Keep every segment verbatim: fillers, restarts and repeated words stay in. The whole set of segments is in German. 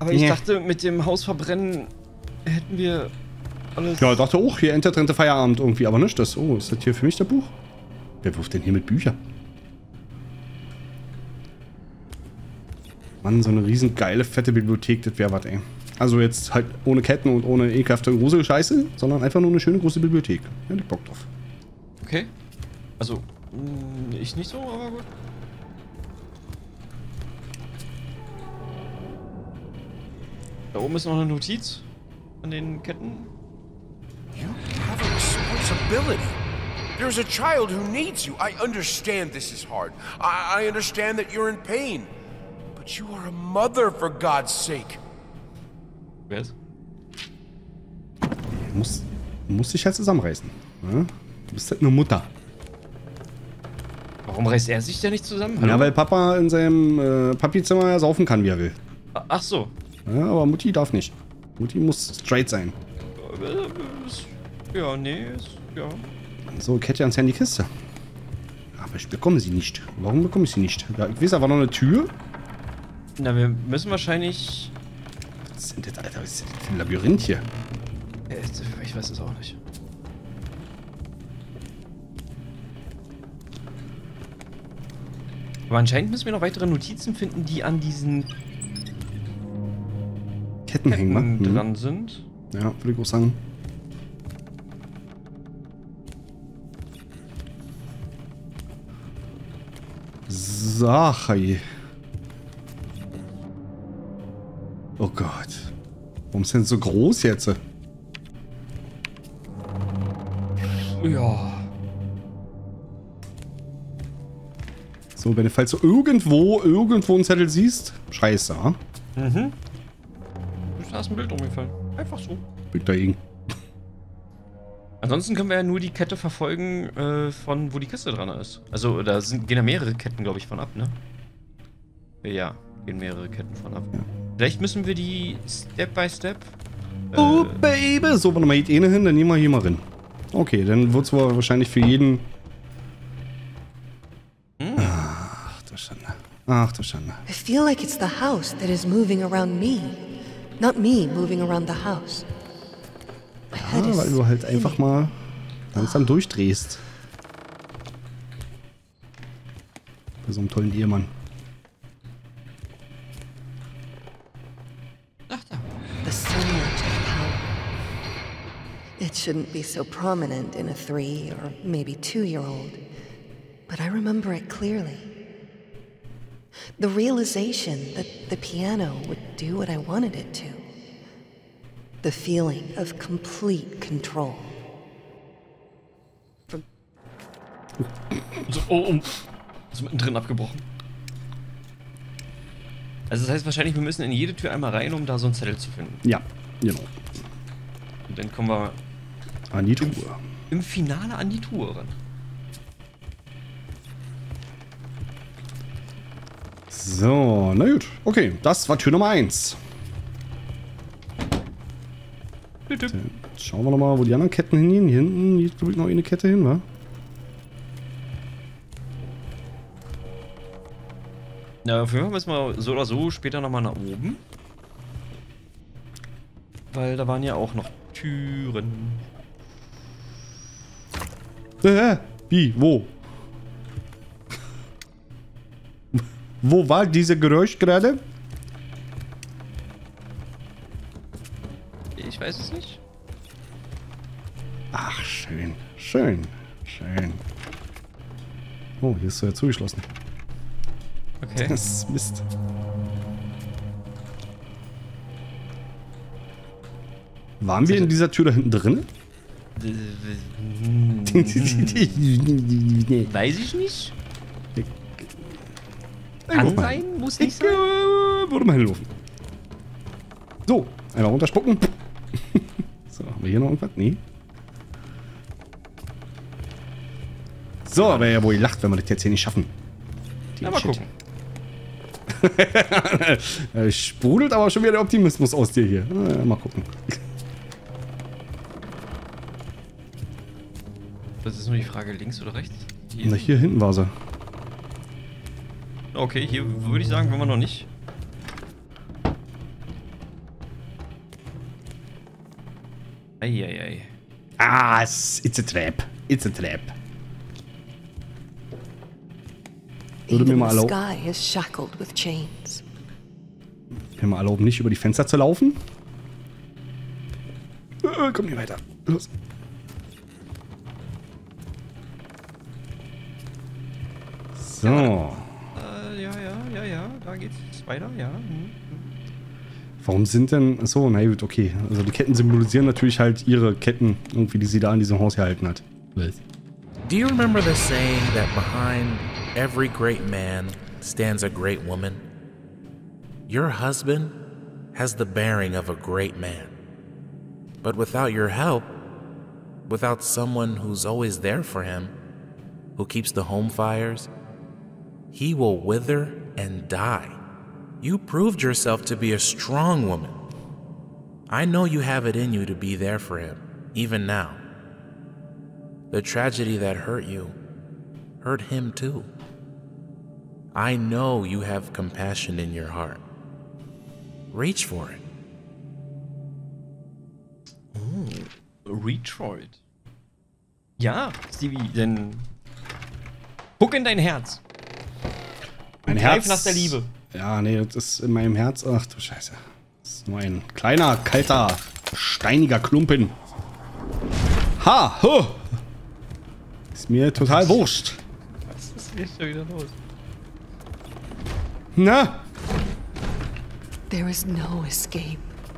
Aber ich Nee. dachte, mit dem Haus verbrennen hätten wir alles... Ja, ich dachte auch, hier endet trennte Feierabend irgendwie, aber nicht das. Oh, ist das hier für mich der Buch? Wer wirft denn hier mit Büchern? Mann, so eine riesen geile, fette Bibliothek, das wäre was, ey. Also jetzt halt ohne Ketten und ohne ekelhafte Gruselscheiße, sondern einfach nur eine schöne große Bibliothek. Ja, ich Bock drauf. Okay. Also, mh, ich nicht so, aber gut. Da oben ist noch eine Notiz an den Ketten. You have a responsibility. There's a child who needs you. I understand this is hard. I, I understand that you're in pain. But you are a mother, for God's sake. Wer ist? Muss, muss dich halt zusammenreißen. Ja? Du bist halt eine Mutter. Warum reißt er sich denn nicht zusammen? Hallo? Ja, weil Papa in seinem äh, Papi-Zimmer ja saufen kann, wie er will. Ach so. Ja, aber Mutti darf nicht. Mutti muss straight sein. Ja, nee, ist, ja. So, Kette ans Handy Kiste. Aber ich bekomme sie nicht. Warum bekomme ich sie nicht? Ja, ich weiß, da war noch eine Tür. Na, wir müssen wahrscheinlich... Was ist denn das, Alter? Was ist das für ein Labyrinth hier? Äh, Ich weiß es auch nicht. Aber anscheinend müssen wir noch weitere Notizen finden, die an diesen Ketten hängen, Ketten hm. dran sind. Ja, würde ich auch sagen. Sache. Oh Gott. Warum ist denn so groß jetzt? Ja. So, wenn du falls du irgendwo, irgendwo einen Zettel siehst, scheiße, ha? Mhm. Da ist ein Bild umgefallen. Einfach so. Bild dagegen. Ansonsten können wir ja nur die Kette verfolgen, äh, von wo die Kiste dran ist. Also da sind, gehen ja mehrere Ketten, glaube ich, von ab, ne? Ja, gehen mehrere Ketten von ab. Ja. Vielleicht müssen wir die Step by Step. Äh, Oh, Baby! So, warte mal, geht eine hin, dann nehmen wir hier mal rein. Okay, dann wird es wohl wahrscheinlich für jeden... Hm. Ach du Schande. Ach du Schande. I feel like it's the house that is moving around me, not me moving around the house. My head Ja, is weil du halt einfach mal langsam durchdrehst. Bei so einem tollen Ehemann. Ach da. the surge of power. It shouldn't be so prominent in a three or maybe two-year-old, but I remember it clearly. The realization that the piano would do what I wanted it to. The feeling of complete control. So, oh, oh. Ist mittendrin abgebrochen. Also das heißt wahrscheinlich, wir müssen in jede Tür einmal rein, um da so einen Zettel zu finden. Ja, genau. Und dann kommen wir An die Truhe. im Finale an die Tour ran. So, na gut. Okay, das war Tür Nummer eins. Bitte. Jetzt schauen wir nochmal, wo die anderen Ketten hingehen. Hier hinten geht, glaube ich, noch eine Kette hin, wa? Na, auf jeden Fall müssen wir so oder so später nochmal nach oben. Weil da waren ja auch noch Türen. Äh, wie? Wo? Wo war diese Geräusch gerade? Ich weiß es nicht. Ach, schön. Schön. Schön. Oh, hier ist ja zugeschlossen. Okay. Das ist Mist. Waren wir in dieser Tür da hinten drin? Weiß ich nicht. Ey, Kann guck mal. sein, muss Ich nicht sein. äh, würde mal hinlaufen. So, einmal runterspucken. So, haben wir hier noch irgendwas? Nee. So, aber ja wohl lacht, wenn wir das jetzt hier nicht schaffen. Die Ja, mal Shit. gucken. Äh, Sprudelt aber schon wieder der Optimismus aus dir hier. Na, mal gucken. Das ist nur die Frage, links oder rechts? Hier. Na, hier hinten war sie. Okay, hier würde ich sagen, wenn wir noch nicht. Eieiei. Ah, it's, it's a trap. It's a trap. Würde mir Even mal the erlauben, sky is shackled with chains. mir mal erlauben, nicht über die Fenster zu laufen. Äh, komm hier weiter. Los. So. Äh, ja, ja, ja, ja. Da geht's weiter, ja. Hm. Warum sind denn... Achso, na gut, okay. Also die Ketten symbolisieren natürlich halt ihre Ketten, irgendwie, die sie da in diesem Haus gehalten hat. Was? Do you remember the saying that behind every great man stands a great woman? Your husband has the bearing of a great man. But without your help, without someone who's always there for him, who keeps the home fires, he will wither and die. You proved yourself to be a strong woman. I know you have it in you to be there for him, even now. The tragedy that hurt you hurt him too. I know you have compassion in your heart. Reach for it. Retroid. Ja, Stevie, denn guck in dein Herz. Mein Greif Herz... nach der Liebe. Ja, nee, das ist in meinem Herz... Ach du Scheiße. Das ist nur ein kleiner, kalter, steiniger Klumpen. Ha! Huh. Ist mir total wurscht. Was ist hier schon wieder los? Na? There is no escape.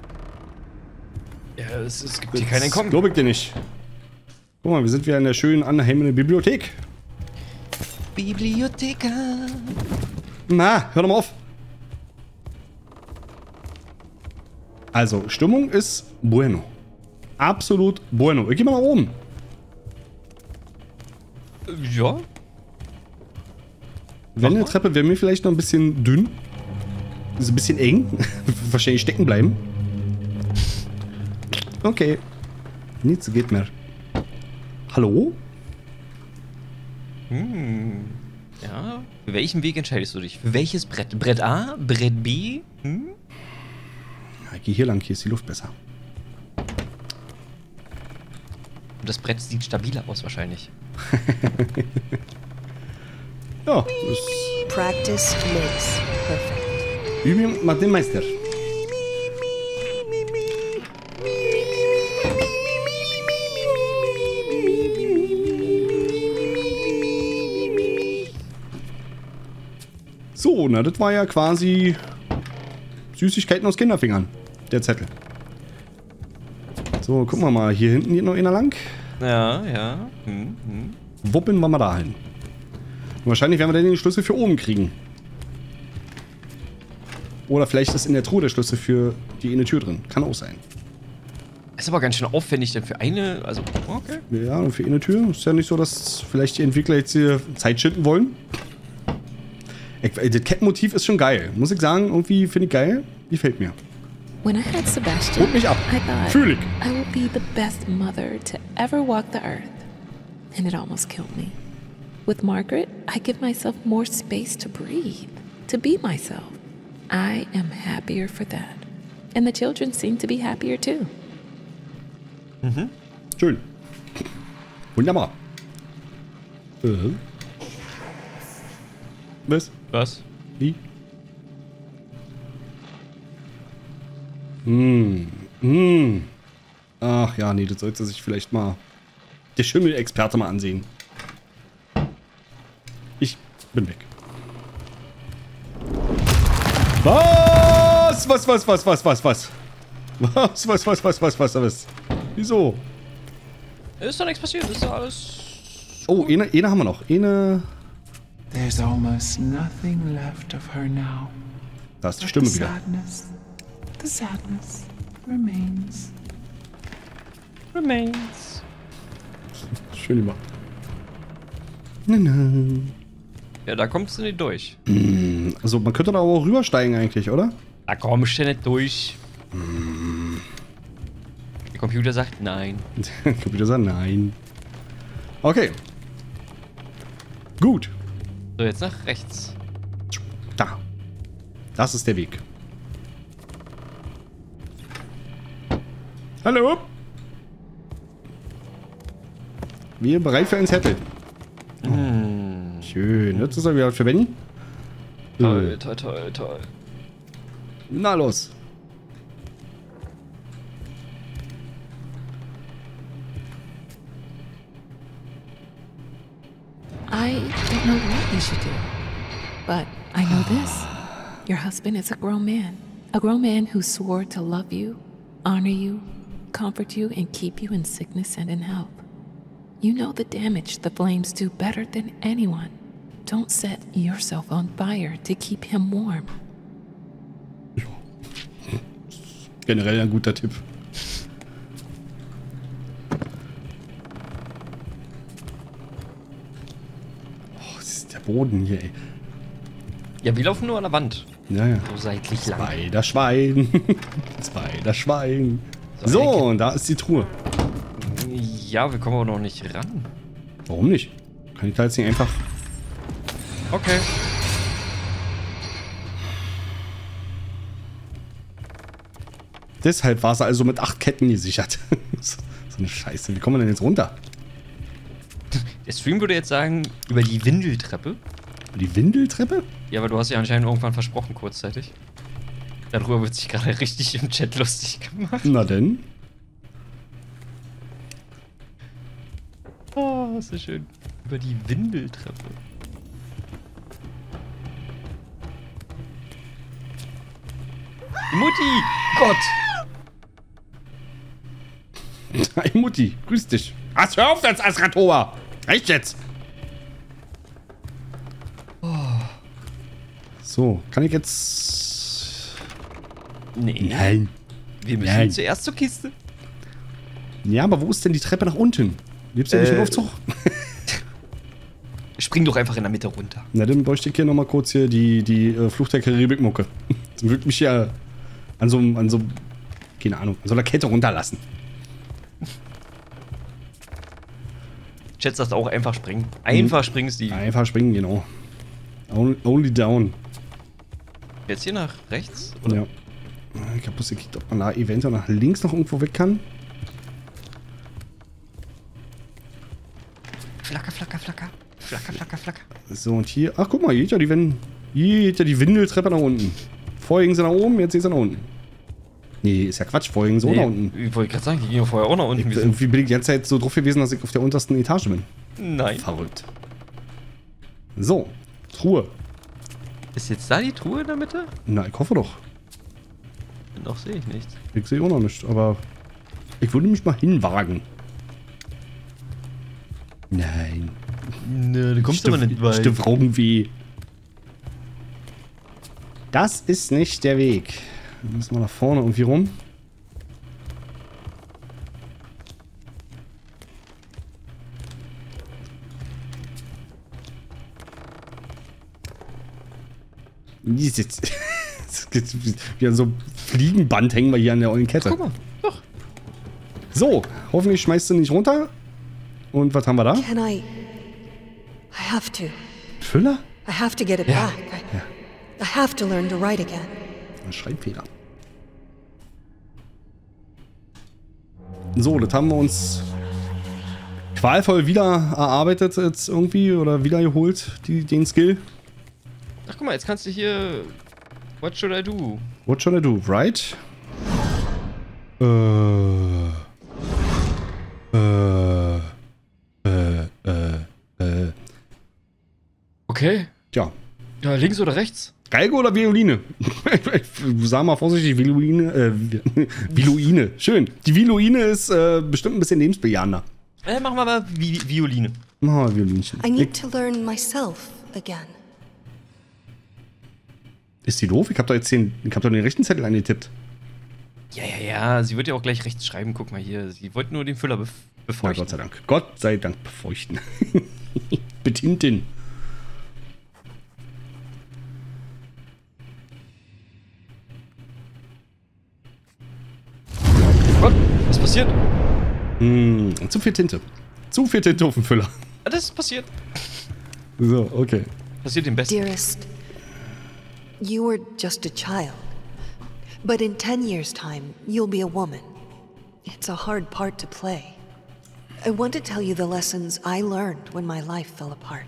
Ja, es, es gibt hier kein Entkommen. Glaube ich dir nicht. Guck mal, wir sind wieder in der schönen, anheimelnden Bibliothek. Bibliotheka. Na, hör doch mal auf. Also, Stimmung ist bueno. Absolut bueno. Ich geh mal nach oben. Ja. Wenn eine Treppe wäre mir vielleicht noch ein bisschen dünn. Ist ein bisschen eng. Wahrscheinlich stecken bleiben. Okay. Nichts geht mehr. Hallo? Hm. Ja. Für welchen Weg entscheidest du dich? Für welches Brett? Brett A? Brett B? Hm? Ja, ich geh hier lang, hier ist die Luft besser. Und das Brett sieht stabiler aus wahrscheinlich. Ja, das Practice makes perfect. Übung macht den Meister. So, na, das war ja quasi Süßigkeiten aus Kinderfingern. Der Zettel. So, gucken wir mal. Hier hinten geht noch einer lang. Ja, ja. Hm, hm. Wuppen wir mal da hin. Und wahrscheinlich werden wir dann den Schlüssel für oben kriegen. Oder vielleicht ist in der Truhe der Schlüssel für die eine Tür drin. Kann auch sein. Ist aber ganz schön aufwendig denn für eine. Also, okay. Ja, und für eine Tür. Ist ja nicht so, dass vielleicht die Entwickler jetzt hier Zeit schinden wollen. Das Kettenmotiv ist schon geil. Muss ich sagen, irgendwie finde ich geil. Gefällt mir. When I had Sebastian, Holt mich ab. I thought Fühl ich. I would be the best mother to ever walk the earth. And it almost killed me. With Margaret, I give myself more space to breathe, to be myself. I am happier for that. And the children seem to be happier too. Mhm. Schön. Wunderbar. Äh. Was? Was? Wie? Hm. Hm. Ach ja, nee, das sollte sich vielleicht mal der Schimmel-Experte mal ansehen. Ich bin weg. Was? Was, was, was, was, was, was? Was, was, was, was, was, was, was? Wieso? Ist doch nichts passiert, ist doch alles. Oh, eine, eine haben wir noch. Eine. There's almost nothing left of her now. Da ist die But Stimme the wieder. sadness, the sadness remains. Remains. Schön gemacht. Na, na. Ja, da kommst du nicht durch. Also, man könnte da aber auch rübersteigen eigentlich, oder? Da kommst du nicht durch. Der Computer sagt nein. Der Computer sagt nein. Okay. Gut. So, jetzt nach rechts. Da. Das ist der Weg. Hallo? Wir bereit für einen Zettel. Hm. Schön. Jetzt ist er wieder für Benny. Toll, toll, toll, toll. Na los. I don't know what you should do, but I know this. Your husband is a grown man. A grown man who swore to love you, honor you, comfort you, and keep you in sickness and in health. You know the damage the flames do better than anyone. Don't set yourself on fire to keep him warm. Generell ein guter Tipp. Oh, das ist der Boden hier, ey. Ja, wir laufen nur an der Wand. Ja, ja. So seitlich lang. Spider-Schwein. Spider-Schwein. So, So, Ecke. und da ist die Truhe. Ja, wir kommen aber noch nicht ran. Warum nicht? Kann ich da jetzt nicht einfach... Okay. Deshalb war sie also mit acht Ketten gesichert. So eine Scheiße. Wie kommen wir denn jetzt runter? Der Stream würde jetzt sagen, über die Windeltreppe. Die Windeltreppe? Ja, aber du hast ja anscheinend irgendwann versprochen, kurzzeitig. Darüber wird sich gerade richtig im Chat lustig gemacht. Na denn. Oh, ist so schön. Über die Windeltreppe. Die Mutti! Gott! Hi Mutti, grüß dich. Ach, hör auf jetzt, Asratova! Reicht jetzt! So, kann ich jetzt... Nee. Nein. Wir müssen Nein. zuerst zur Kiste. Ja, aber wo ist denn die Treppe nach unten? Gibt's ja nicht einen Äh. Aufzug? Spring doch einfach in der Mitte runter. Na, dann bräuchte ich hier nochmal kurz hier die, die äh, Fluch der Karibik-Mucke. Das würde mich ja an so einem, an so einem, keine Ahnung, an so einer Kette runterlassen. Chat sagt auch einfach springen. Einfach springen, Steve. Einfach springen, genau. Only, only down. Jetzt hier nach rechts? Ja. Ich habe bloß gekickt, ob man da eventuell nach links noch irgendwo weg kann. Flacker, flacker, flacker. Flacker, flacker, flacker. So, und hier. Ach, guck mal, hier geht ja die, Win hier geht ja die Windeltreppe nach unten. Vorher ging sie nach oben, jetzt geht sie nach unten. Nee, ist ja Quatsch, vorher ging sie auch nach unten. Ich wollte gerade sagen, die ging ja vorher auch nach unten. Ich, Wir sind- irgendwie bin ich die ganze Zeit so drauf gewesen, dass ich auf der untersten Etage bin. Nein. Verrückt. So, Truhe. Ist jetzt da die Truhe in der Mitte? Na, ich hoffe doch. Noch sehe ich nichts. Ich sehe auch noch nicht, aber ich würde mich mal hinwagen. Nein. Ne, du kommst aber nicht weit. Stimmt irgendwie. Das ist nicht der Weg. Dann müssen wir nach vorne irgendwie rum. Wie ist jetzt? Wie an so einem Fliegenband hängen wir hier an der ollen Kette. Guck mal, doch. So, hoffentlich schmeißt du nicht runter. Und was haben wir da? Can I... I have to. Füller? I have to get it Ja. back. I, I have to learn to write again. Ein Schreibfehler. So, das haben wir uns qualvoll wieder erarbeitet jetzt irgendwie oder wiedergeholt, die, den Skill. Ach, guck mal, jetzt kannst du hier... What should I do? What should I do? Right? Äh... Äh... Äh... Äh... Äh... Okay. Tja. Ja, links oder rechts? Geige oder Violine? Sag mal vorsichtig, Violine. Äh, Violine. Schön. Die Violine ist äh, bestimmt ein bisschen lebensbejahender. Äh, machen wir mal Vi Violine. Oh, Violinchen. I need to learn myself again. Ist die doof? Ich hab doch jetzt den, ich hab doch den rechten Zettel eingetippt. Ja, ja, ja. Sie wird ja auch gleich rechts schreiben. Guck mal hier. Sie wollte nur den Füller bef Na, befeuchten. Gott sei Dank. Gott sei Dank befeuchten. Betinten. Gott, was passiert? Hm, zu viel Tinte. Zu viel Tinte auf dem Füller. Ah, das ist passiert. So, okay. Passiert dem Besten. Dearest, you were just a child. But in ten years' time, you'll be a woman. It's a hard part to play. I want to tell you the lessons I learned when my life fell apart.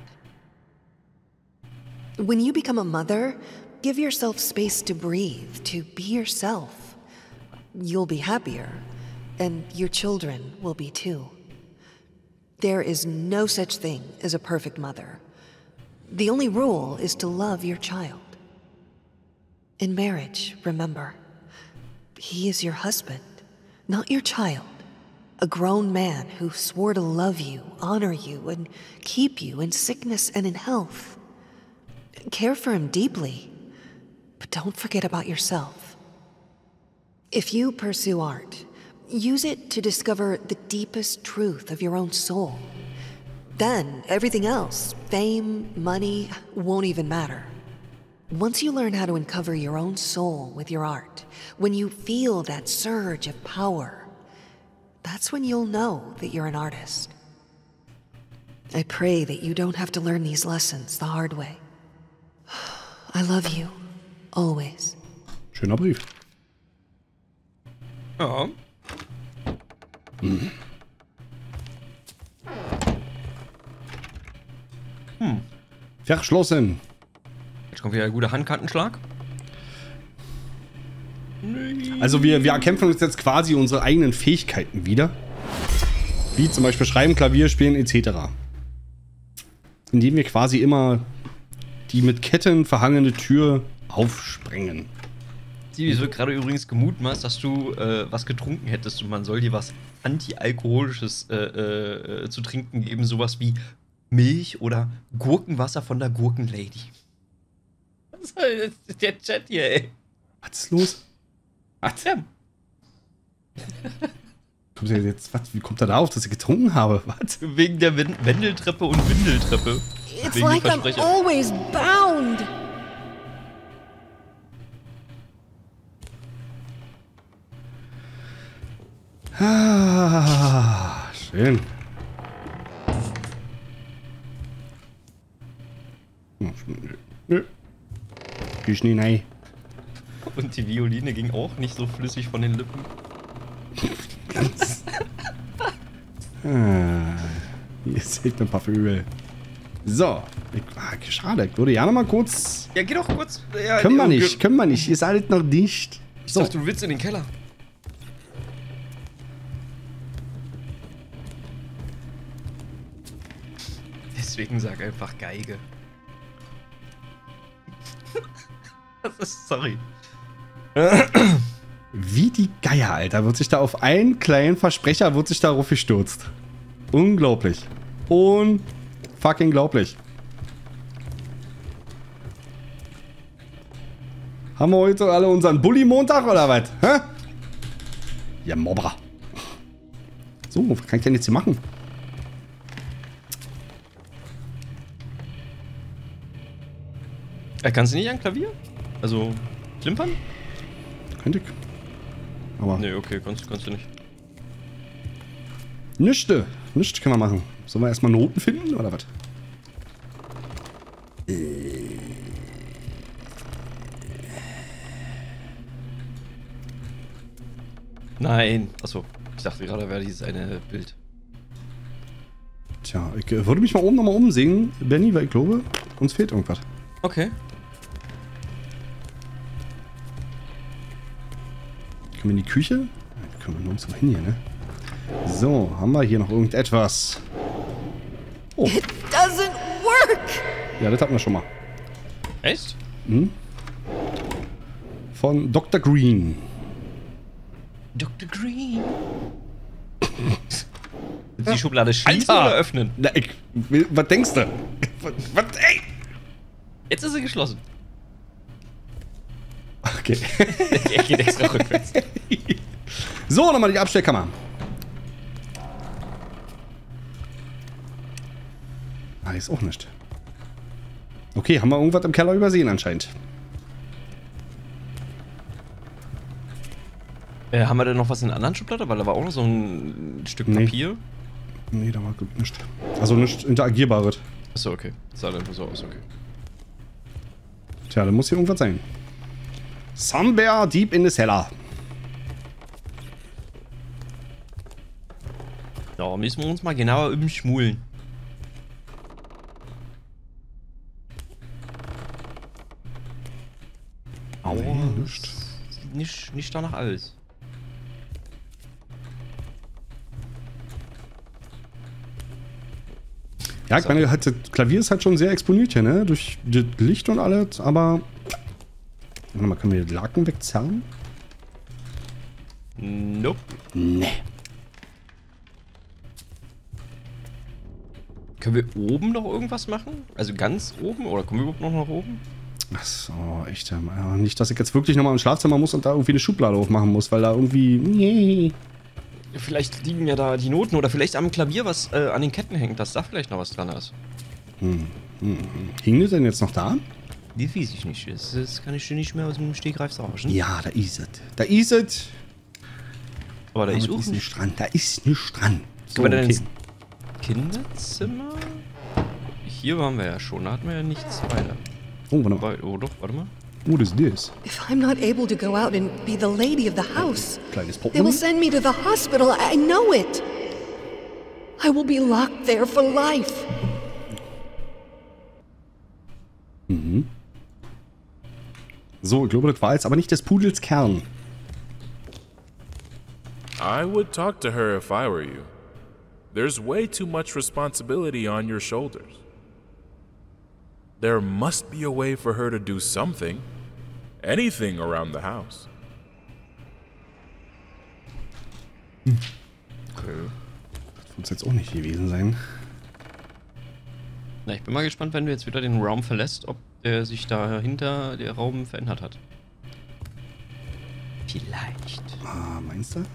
When you become a mother, give yourself space to breathe, to be yourself. You'll be happier, and your children will be too. There is no such thing as a perfect mother. The only rule is to love your child. In marriage, remember, he is your husband, not your child. A grown man who swore to love you, honor you, and keep you in sickness and in health. Care for him deeply, but don't forget about yourself. If you pursue art, use it to discover the deepest truth of your own soul. Then everything else, fame, money, won't even matter. Once you learn how to uncover your own soul with your art, when you feel that surge of power, that's when you'll know that you're an artist. I pray that you don't have to learn these lessons the hard way. I love you, always. Schöner Brief. Ja. Mhm. Hm. Verschlossen. Jetzt kommt wieder ein guter Handkantenschlag. Also wir, wir erkämpfen uns jetzt quasi unsere eigenen Fähigkeiten wieder. Wie zum Beispiel Schreiben, Klavier spielen et cetera. Indem wir quasi immer die mit Ketten verhangene Tür aufsprengen. Es wird gerade übrigens gemutmaßt, dass du äh, was getrunken hättest und man soll dir was Antialkoholisches äh, äh, zu trinken geben, sowas wie Milch oder Gurkenwasser von der Gurkenlady. Was ist der Chat hier, ey? Was ist los? Was denn? Kommt der jetzt, was, wie kommt er da auf, dass ich getrunken habe? Was? Wegen der Win- Wendeltreppe und Windeltreppe. It's Wegen like die I'm Versprecher. always bound. Ah, schön. Nö. Nö. Geh ich nie rein. Und die Violine ging auch nicht so flüssig von den Lippen. Ah, hier seht ein paar Vögel. So. Ich, ah, schade. Ich würde ja noch mal kurz. Ja, geh doch kurz. Ja, Können wir okay. nicht, können wir nicht. Ihr seid noch dicht. Ich So. dachte, du willst in den Keller. Deswegen sag einfach Geige. Das ist, sorry. Wie die Geier, Alter. Wird sich da auf einen kleinen Versprecher, wird sich darauf gestürzt. Unglaublich. Unfucking glaublich. Haben wir heute alle unseren Bulli-Montag oder was? Hä? Ja, Mobber. So, was kann ich denn jetzt hier machen? Äh, kannst du nicht an Klavier? Also, klimpern? Könnte ich. Aber Nee, okay, kannst, kannst du nicht. nichts. Nichts können wir machen. Sollen wir erstmal Noten finden oder was? Nein. Achso, ich dachte gerade, wäre dieses eine Bild. Tja, ich äh, würde mich mal oben nochmal umsehen, Benny, weil ich glaube, uns fehlt irgendwas. Okay. Können wir in die Küche? Ja, können wir nirgends mal hin hier, ne? So, haben wir hier noch irgendetwas? Oh, It doesn't work! ja, das hatten wir schon mal. Echt? Von Doktor Green. Doktor Green. Willst du die Schublade schließen oder öffnen? Na, ich, will- was denkst du? Was, was, ey? Jetzt ist sie geschlossen. Okay. Er geht extra rückwärts. So, nochmal die Abstellkammer. Ah, hier ist auch nicht. Okay, haben wir irgendwas im Keller übersehen anscheinend. Äh, haben wir denn noch was in der anderen Schublade? Weil da war auch noch so ein Stück Nee. Papier. Nee, da war glaub ich nichts. Also nichts Interagierbares. Achso, okay. Das sah einfach so aus, okay. Tja, da muss hier irgendwas sein. Somewhere deep in the cellar. Da müssen wir uns mal genauer umschmulen. Aua, Nee, nicht. sieht nicht, nicht danach aus. Ja, ich meine, halt, das Klavier ist halt schon sehr exponiert hier, ne? Durch das Licht und alles, aber... Warte mal, können wir den Laken wegzerren? Nope. Nee. Können wir oben noch irgendwas machen? Also ganz oben? Oder kommen wir überhaupt noch nach oben? Ach so, echt. Ja, nicht, dass ich jetzt wirklich nochmal ins Schlafzimmer muss und da irgendwie eine Schublade aufmachen muss, weil da irgendwie... Nee. Vielleicht liegen ja da die Noten oder vielleicht am Klavier, was äh, an den Ketten hängt, dass da vielleicht noch was dran ist. Hm. Hm. Hing das denn jetzt noch da? Die weiß ich nicht. Das, das kann ich dir nicht mehr aus dem Stegreif sagen. Ja, da ist es. Da ist es. Aber da Aber ist da auch ist nicht. nicht dran. Da ist nicht dran. So, Können wir denn okay. ins Kinderzimmer? Hier waren wir ja schon. Da hatten wir ja nichts weiter. Oh, warte mal. Wei- Oh doch, warte mal. What is this? If I'm not able to go out and be the lady of the house, Kleines they will Pokémon. send me to the hospital. I I know it. I will be locked there for life. So, ich glaube, das war jetzt aber nicht des Pudels Kern. I would talk to her if I were you. There's way too much responsibility on your shoulders. There must be a way for her to do something. Anything around the house. Okay. Das muss jetzt auch nicht gewesen sein. Na, ich bin mal gespannt, wenn du jetzt wieder den Raum verlässt, ob der sich dahinter der Raum verändert hat. Vielleicht. Ah, meinst du?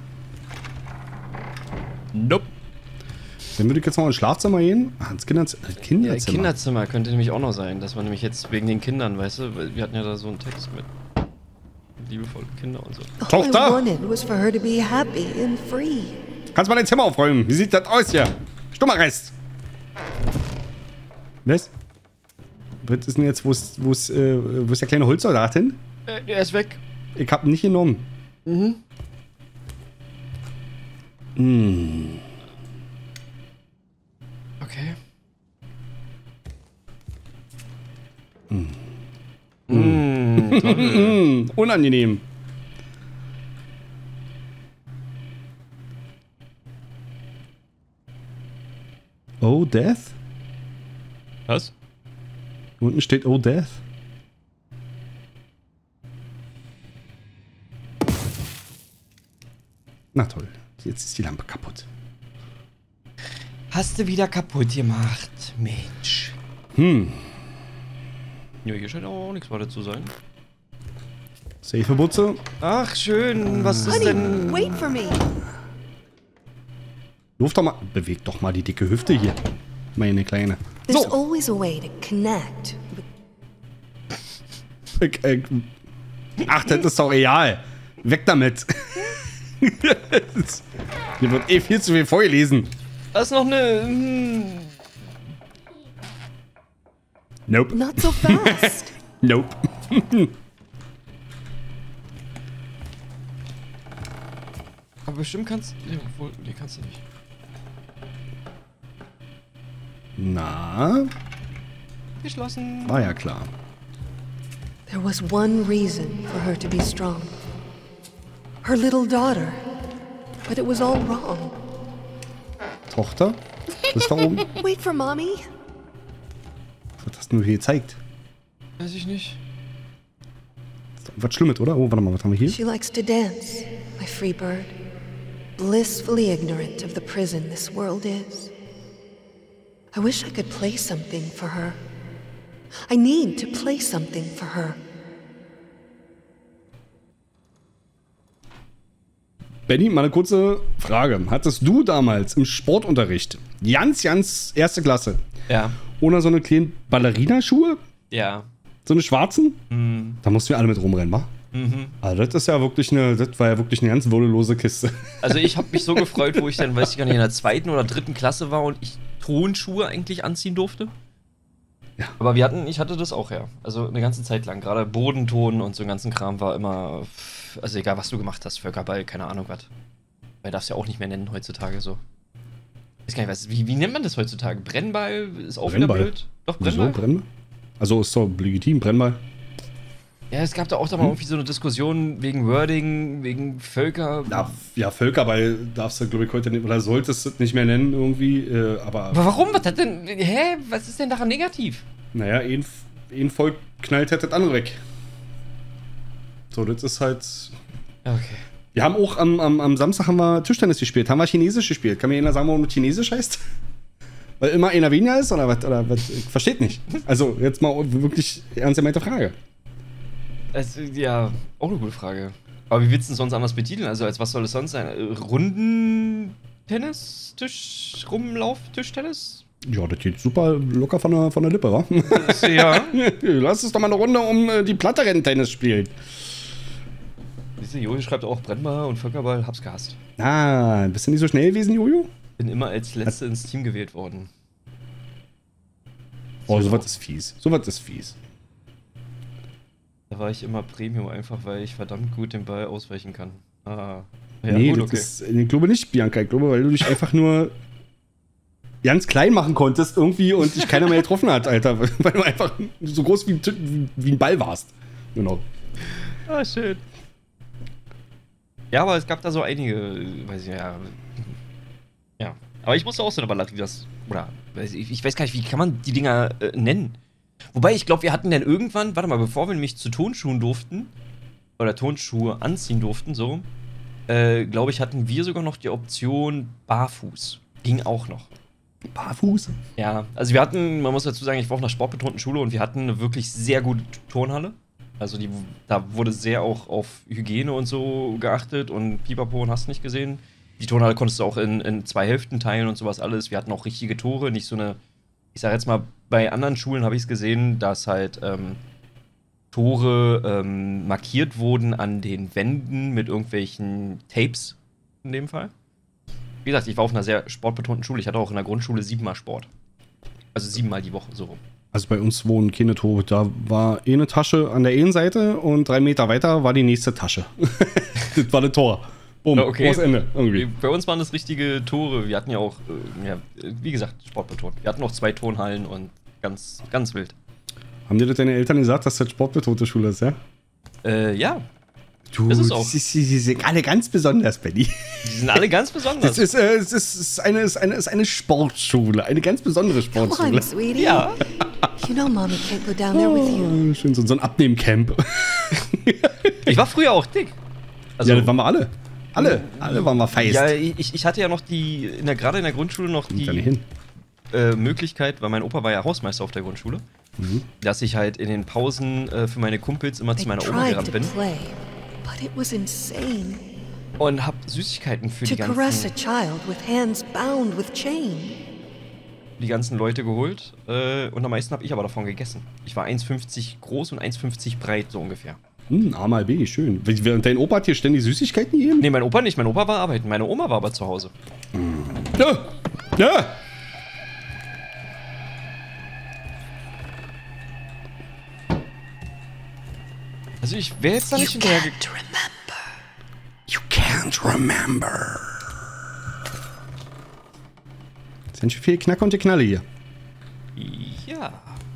Nope. Dann würde ich jetzt noch ins Schlafzimmer gehen. Ah, ins Kinderz äh, Ja, Kinderzimmer. Kinderzimmer könnte nämlich auch noch sein, dass man nämlich jetzt wegen den Kindern, weißt du, weil wir hatten ja da so einen Text mit liebevollen Kindern und so. All Tochter! I wanted was for her to be happy and free. Kannst mal dein Zimmer aufräumen. Wie sieht das aus hier? Stummer Rest. Was? Was ist denn jetzt, wo ist, wo ist, äh, wo ist der kleine Holzsoldat hin? Äh, der ist weg. Ich hab ihn nicht genommen. Mhm. Hm. Okay. Mm, toll. Hm, unangenehm. Oh, Death? Was? Unten steht Oh, Death. Na toll, jetzt ist die Lampe kaputt. Hast du wieder kaputt gemacht, Mensch. Hm, Ja, hier scheint auch nichts weiter zu sein. safe Butze. Ach, schön. Was ist Honey, denn... wait for me. Luft doch mal, bewegt doch mal die dicke Hüfte hier. Meine Kleine. There's So, always a way to connect. ich, äh, ach, das ist doch real. Weg damit. Hier wird eh viel zu viel vorgelesen. Da ist noch eine... Hm, Nope. Not so fast. Nope. aber bestimmt kannst... Nee, obwohl, nee, kannst du nicht. Na, Geschlossen. war ja klar. There was one reason for her to be strong. Her little daughter. But it was all wrong. Tochter? Was ist da oben? Wait for mommy. Was hast du hier gezeigt? Weiß ich nicht. Ist doch was Schlimmes, oder? Oh, warte mal, was haben wir hier? She likes to dance, my free bird. Blissfully ignorant of the prison this world is. I wish I could play something for her. I need to play something for her. Benny, mal eine kurze Frage. Hattest du damals im Sportunterricht, ganz, ganz erste Klasse, Ja. ohne so eine kleinen Ballerinaschuhe? Ja. So eine schwarzen? Mhm. Da mussten wir alle mit rumrennen, wa? Mhm. Also das ist ja wirklich eine, das war ja wirklich eine ganz würdelose Kiste. Also ich habe mich so gefreut, wo ich dann, weiß ich gar nicht, in der zweiten oder dritten Klasse war und ich Tonschuhe eigentlich anziehen durfte. Ja. Aber wir hatten, ich hatte das auch, ja. Also eine ganze Zeit lang. Gerade Bodenton und so einen ganzen Kram war immer, also egal was du gemacht hast, Völkerball, keine Ahnung was. Man darf es ja auch nicht mehr nennen heutzutage so. weiß gar nicht, was, wie, wie nennt man das heutzutage? Brennball ist auch Brennball. wieder blöd. Doch, Wieso? Brennball. Brennball? Also ist doch legitim, Brennball. Ja, es gab da auch da mal irgendwie so eine Diskussion wegen Wording, wegen Völker. Ja, ja Völkerball darfst du, glaube ich, heute nicht, oder solltest du es nicht mehr nennen irgendwie, äh, aber... Aber warum? Was hat denn, hä? Was ist denn daran negativ? Naja, ein, ein Volk knallt halt das andere weg. So, das ist halt... Okay. Wir haben auch am, am, am Samstag haben wir Tischtennis gespielt, haben wir Chinesisch gespielt. Kann mir einer sagen, warum das Chinesisch heißt? Weil immer einer weniger ist oder was? Oder was? Ich versteht nicht. Also, jetzt mal wirklich ernst gemeinte Frage. Es, ja, auch eine gute Frage. Aber wie willst du denn sonst anders betiteln? Also, als was soll es sonst sein? Runden-Tennis? Tisch, Rumlauf, Tischtennis? Ja, das geht super locker von der, von der Lippe, wa? Ja. Lass uns doch mal eine Runde um äh, die Platte Renntennis spielen. Siehst du, Jojo schreibt auch Brennball und Völkerball, hab's gehasst. Ah, bist du nicht so schnell gewesen, Jojo? Bin immer als Letzte ins Team gewählt worden. Oh, sowas ist fies. Sowas ist fies. Da war ich immer Premium, einfach weil ich verdammt gut den Ball ausweichen kann. Ah. Ja, nee, gut, das okay. ist, ich glaube nicht, Bianca. Ich glaube, weil du dich einfach nur ganz klein machen konntest irgendwie und dich keiner mehr getroffen hat, Alter. Weil du einfach so groß wie, wie, wie ein Ball warst. Genau. Ah, schön. Ja, aber es gab da so einige, weiß ich ja. Ja. Aber ich musste auch so eine Ballade, wie das. Oder, weiß ich, ich weiß gar nicht, wie kann man die Dinger äh, nennen? Wobei, ich glaube, wir hatten dann irgendwann, warte mal, bevor wir nämlich zu Tonschuhen durften, oder Tonschuhe anziehen durften, so, äh, glaube ich, hatten wir sogar noch die Option Barfuß. Ging auch noch. Barfuß? Ja, also wir hatten, man muss dazu sagen, ich war auf einer sportbetonten Schule und wir hatten eine wirklich sehr gute Turnhalle. Also die, da wurde sehr auch auf Hygiene und so geachtet und Pipapo und hast nicht gesehen. Die Turnhalle konntest du auch in, in zwei Hälften teilen und sowas alles. Wir hatten auch richtige Tore, nicht so eine, ich sag jetzt mal, bei anderen Schulen habe ich es gesehen, dass halt ähm, Tore ähm, markiert wurden an den Wänden mit irgendwelchen Tapes in dem Fall. Wie gesagt, ich war auf einer sehr sportbetonten Schule. Ich hatte auch in der Grundschule siebenmal Sport. Also siebenmal die Woche, so rum. Also bei uns wohnen keine Tore. Da war eine Tasche an der einen Seite und drei Meter weiter war die nächste Tasche. Das war das Tor. Bumm, Ja, okay. Ins Ende. Irgendwie. Bei uns waren das richtige Tore. Wir hatten ja auch, äh, ja, wie gesagt, sportbetont. Wir hatten auch zwei Turnhallen und ganz, ganz wild. Haben dir das deine Eltern gesagt, dass das sportbetonte Schule ist, ja? Äh, ja. Du, ist es auch. Sie, sie, sie sind alle ganz besonders, Benny. Die sind alle ganz besonders. Es ist, äh, es ist, es ist, eine, es ist, eine, es ist eine Sportschule. Eine ganz besondere Come Sportschule. on, sweetie. Ja. You know Mommy can't go down there with you. Oh, schön, so, so ein Abnehmcamp. Ich war früher auch dick. Also, Ja, das waren wir alle. Alle. Alle waren wir feist. ja, ich, ich hatte ja noch die, in der, gerade in der Grundschule noch Kommt da nicht die hin. äh, Möglichkeit, weil mein Opa war ja Hausmeister auf der Grundschule, Mhm. dass ich halt in den Pausen äh, für meine Kumpels immer zu I meiner Oma tried gerannt to bin play, but it was insane. und hab Süßigkeiten für To die caress a ganzen, child with hands bound with chain. die ganzen Leute geholt. Äh, und am meisten habe ich aber davon gegessen. Ich war eins fünfzig groß und eins fünfzig breit, so ungefähr. Hm, A mal B, schön. Während dein Opa hat dir ständig Süßigkeiten gegeben? Nee, mein Opa nicht. Mein Opa war arbeiten. Meine Oma war aber zu Hause. Ja. Ja. Also ich wäre jetzt da You nicht hinterher can't remember. You can't remember. Das sind schon viel Knacker und die Knalle hier. Ja.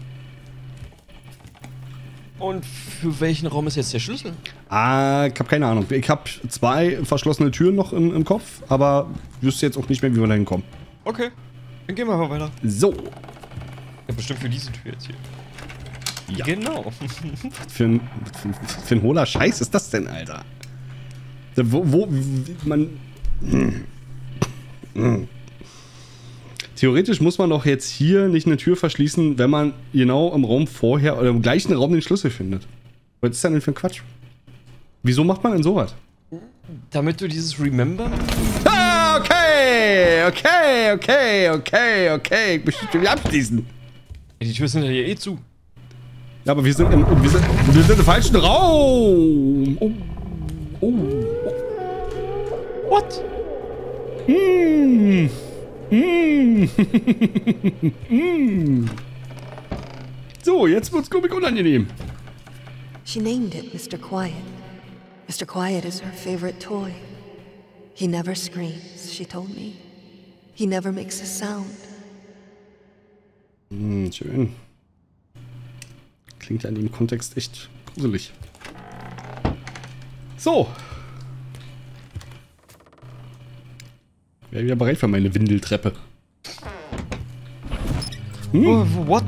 Und für welchen Raum ist jetzt der Schlüssel? Ah, ich habe keine Ahnung. Ich habe zwei verschlossene Türen noch im, im Kopf, aber wüsste jetzt auch nicht mehr, wie wir da hinkommen. Okay. Dann gehen wir mal weiter. So. Ja, bestimmt für diese Tür jetzt hier. Ja. Genau. Was für ein, für, für ein hohler Scheiß ist das denn, Alter? Wo, wo man... Hm. Hm. Theoretisch muss man doch jetzt hier nicht eine Tür verschließen, wenn man genau im Raum vorher oder im gleichen Raum den Schlüssel findet. Was ist das denn für ein Quatsch? Wieso macht man denn sowas? Damit du dieses Remember... Ah, okay, okay, okay, okay, okay. Ich möchte wieder abschließen. Ja, die Tür ist hinter dir eh zu. Ja, aber wir sind im, wir sind, wir sind im falschen Raum. Oh, oh, oh. What? Hm. Hm. Hm. So, jetzt wird's komisch unangenehm. She named it Mister Quiet. Mister Quiet is her favorite toy. He never screams, she told me. He never makes a sound. Hm, schön. Klingt ja in dem Kontext echt gruselig. So. Wäre wieder bereit für meine Windeltreppe. Hm. Oh, what?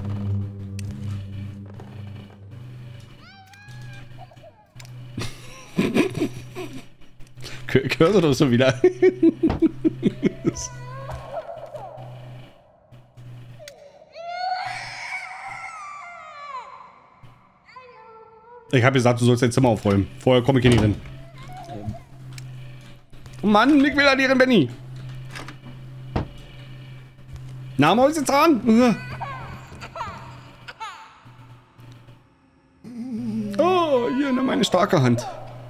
Hörst du das so wieder? Ich habe gesagt, du sollst dein Zimmer aufräumen. Vorher komme ich hier nicht hin. Oh Mann, ich will da nicht rein, Benny. Na, Mäusezahn. Oh, hier, nimm meine starke Hand.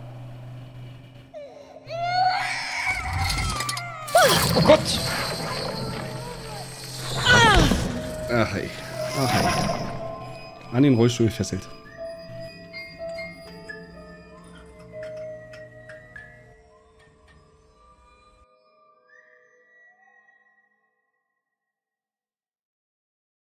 Oh Gott! Ach, hey. Ach, hey. An den Rollstuhl gefesselt.